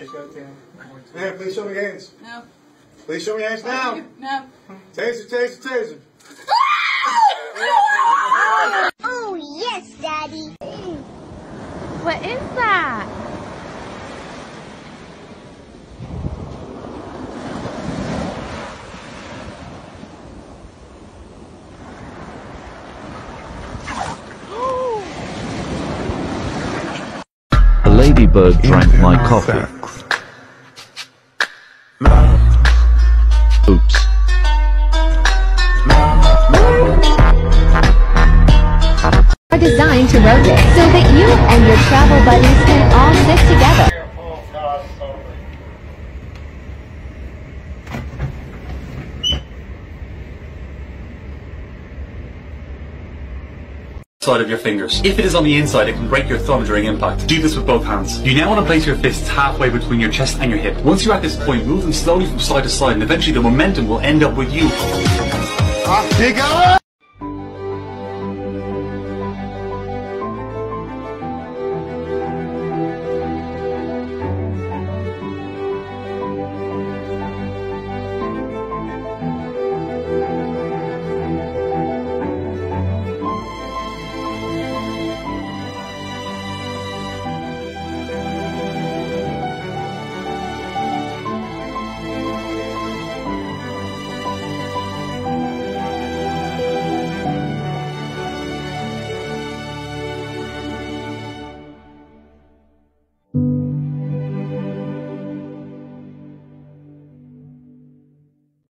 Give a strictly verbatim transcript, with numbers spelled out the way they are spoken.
Man, please show me your hands. No. Please show me your hands now. No. Taser, taser, taser. Oh, yes, Daddy. What is that? A ladybird drank my coffee. Oops. Are designed to rotate so that you and your travel buddies can all sit together. Side of your fingers. If it is on the inside, it can break your thumb during impact. Do this with both hands. You now want to place your fists halfway between your chest and your hip. Once you're at this point, move them slowly from side to side, and eventually the momentum will end up with you.